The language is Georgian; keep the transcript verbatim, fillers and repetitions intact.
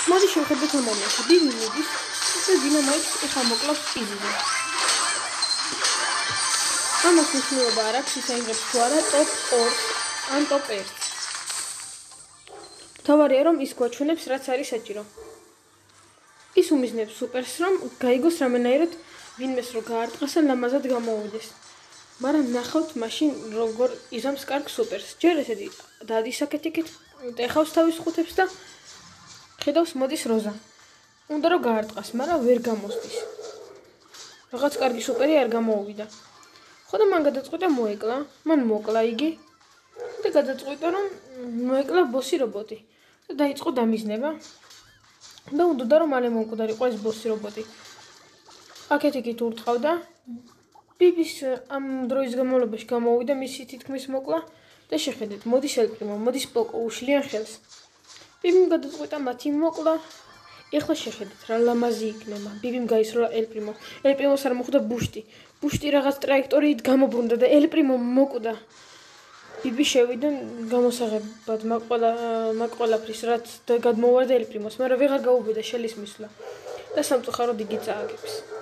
მოდი შევხედოთ ამ მომენტში. ბიბი მიდის და დინამოიქს ეხლა მოკლავს პიზიზე. ამას მნიშვნელობა არ აქვს, ის აიღებს თუ არა ტოპ ორს ან ტოპ ერთს. თავარია რომ ის გვაჩვენებს რაც არის საჭირო. ის უმიზნებს სუპერს რომ გაიგოს რამენაირად ვინმეს რო გაარტყას ან ლამაზად გამოუვიდეს. მაგრამ ნახავთ მაშინ როგორ იზამს კარგ სუპერს. ჯერ ესეთი დადის აქეთ-იქით, ეხავს თავის ხუთებს და ხედავს მოდის როზა. უნდა რომ გაარტყას, მაგრამ ვერ გამოსდის. რაღაც კარგი სუპერი არ გამოუვიდა. ხო და მან გადაწყვიტა მოეკლა, მან მოკლა იგი და გადაწყვიტა რომ მოეკლა ბოსი რობოტი და დაიწყო დამიზნება. და უნდა რომ მალე მომკვდარიყო ეს ბოსი რობოტი. აქეთ-იქით ურტყავდა. ბიბის ამ დროის განმავლობაში გამოუვიდა მისი თითქმის მოკლა და შეხედეთ, მოდის ელპრიმო, მოდის პოკო უშლიან ხელს. ბიბიმ გადაწყვიტა მათი მოკლა. ეხლა შეხედეთ რა ლამაზი იქნება. ბიბიმ გაისროლა ელპრიმო. ელპრიმოს არ მოხვდა ბუშტი. ბუშტი რაღაც ტრაექტორიით გამობრუნდა და ელპრიმო მოკვდა. ბიბი შევიდა გამოსაღებად მაგ ყველაფრის რაც გადმოვარდა ელპრიმოს, მაგრამ ვეღარ გაუბედა შელის მისვლა და სამწუხაროდ იგი წააგებს.